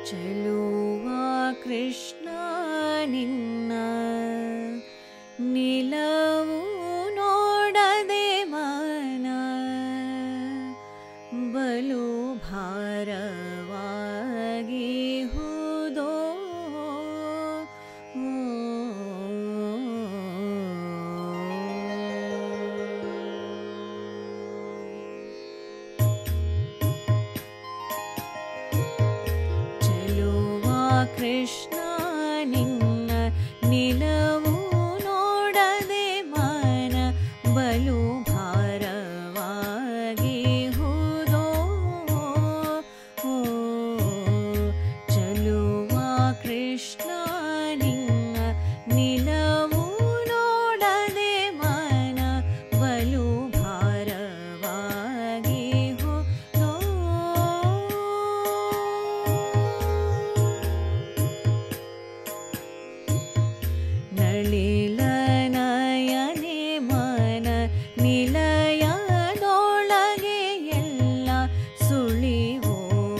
ಚೆಲುವ ಕೃಷ್ಣ ನಿನ್ನ ನಿಲವು ನೋಡದೆ ಮನ ಬಲು ಭಾರವಾಗಿ ಹುದೋ ಕೃಷ್ಣ ನಿನ್ನ ನಿಲವು ನೋಡದೆ ಮನ ಬಲು ಭಾರವಾಗಿ ಹುದೋ ಚಲುವ ಕೃಷ್ಣ ನಿನ್ನ ನಿಲವು ನೋಡದೆ ಮನ ಬಲು ಭಾರವಾಗಿ ಹುದೋ ನಳಿಲನಯನೆ ಮನ ನಿಲಯದೊಳಗೆ ಎಲ್ಲ ಸುಳಿವೋ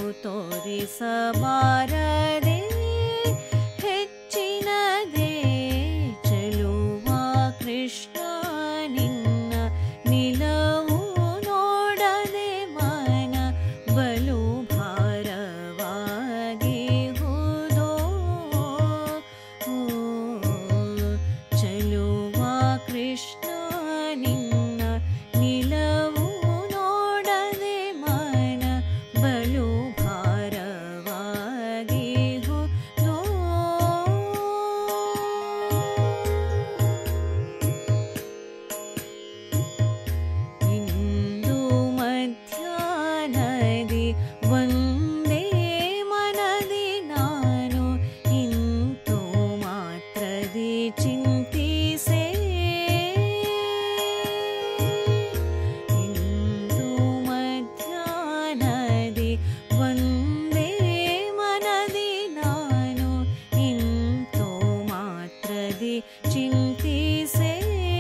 ತೋರಿಸಬಾರದೆ ಹೆಚ್ಚಿನದೇ ಚೆಲುವ ಕೃಷ್ಣ ನಿನ್ನ ನಿಲವು ನೋಡದೆ ಮನ ಬಲು ಭಾರವಾಗಿ ಹುದೋ ಚಲುವ ಕೃಷ್ಣ ನಿನ್ನ ನಿಲವು ನೋಡದೆ ಮನ ಬಲು ಭಾರವಾಗಿ ಹುದೋ ಇಂದು ಮಧ್ಯಾಹ್ನದಿ ಒಂದೇ ಮನದಿ ನಾನು ಇಂತು ಮಾತ್ರದಿ ಚಿಂತಿಸೆ ಇಂದು ಮಧ್ಯಾಹ್ನದಿ ಒಂದೇ ಮನದಿ ನಾನು ಇಂತು ಮಾತ್ರದಿ ಚಿಂತಿಸೆ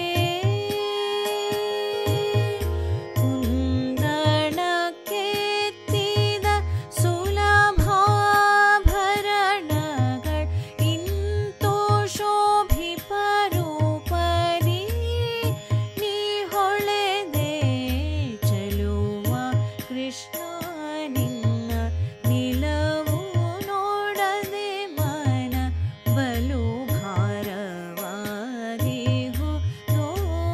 ಕುಂದಣಕ್ಕೆತ್ತಿದ ಸುಲಭಾಭರಣಗಳ ಇಂತೋ ಶೋಭಿಪರೂಪದಿ ನೀ ಹೊಳೆದೆ ಚಲುವ ಕೃಷ್ಣ ನಿನ್ನ ನಿಲವು ನೋಡದೆ ಮನ ಬಲು ಭಾರವಾಗಿ ಹುದೋ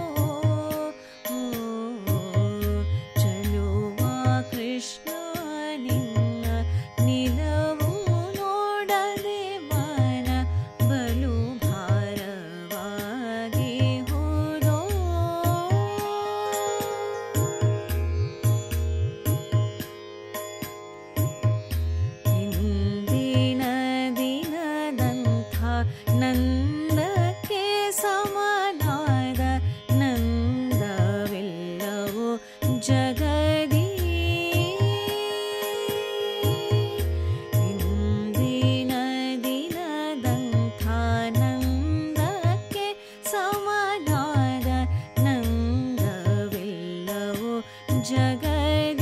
ಚಲುವ ಕೃಷ್ಣ ನಿನ್ನ ನಿಲವು ನೋಡದೆ ಮನ ಬಲು ಭಾರವಾಗಿ ಹುದೋ ಇಂದಿನ ದಿನದಂಥ ನಂದಕ್ಕೆ ಸಮನಾದ ನಂದವೆಲ್ಲವೂ ಜಗದಿ ಇಂದಿನ ದಿನದಂಥ ನಂದಕ್ಕೆ ಸಮನಾದ ನಂದವೆಲ್ಲವೂ ಜಗದಿ